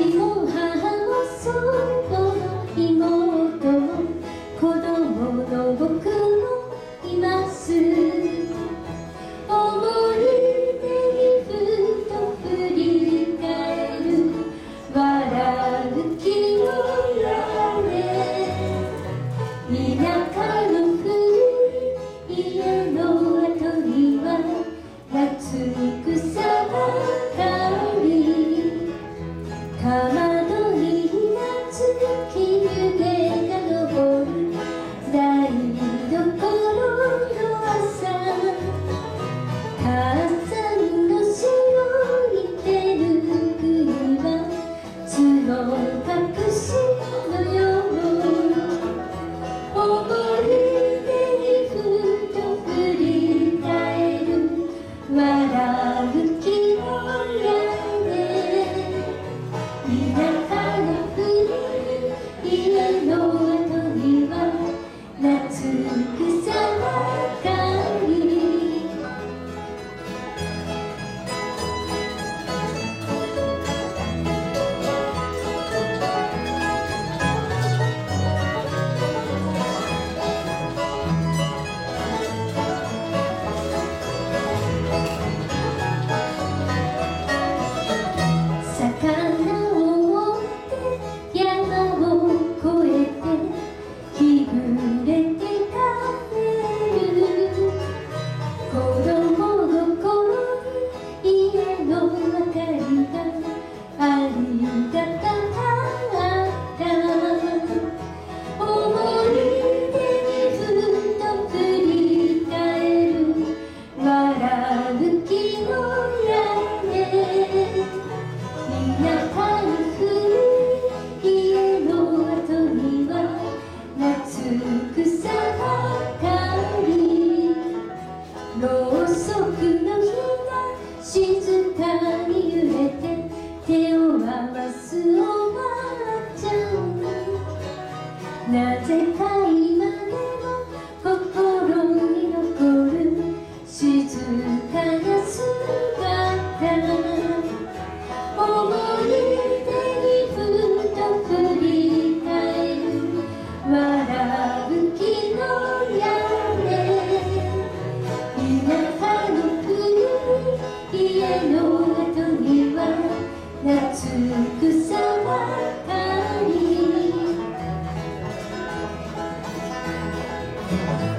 父も母も祖母も妹も子供の僕もいます。思い出にふと振り返る笑う木の屋根、田舎の古い家の後には夏草ばかり、かまどに夏き湯気が昇る台所の朝、母さんの白い手ぬぐいは角隠しのよう、思い出にふと振り返る笑う木の屋根、田舎の古い家の後には夏草ばかり。魚を追って山を越えて日暮れて帰る、子供の頃に家の明かりがありがたかった、思い出にふと振り返る笑う木の屋根、田舎の古い家の後には夏草ばかり、ろうそくの火が静かに揺れて手を合わすおばあちゃん、なぜか今でも心に残る静かな姿、思い出にふと振り返る笑う木の屋根、田舎の古い家の後には夏草ばかり。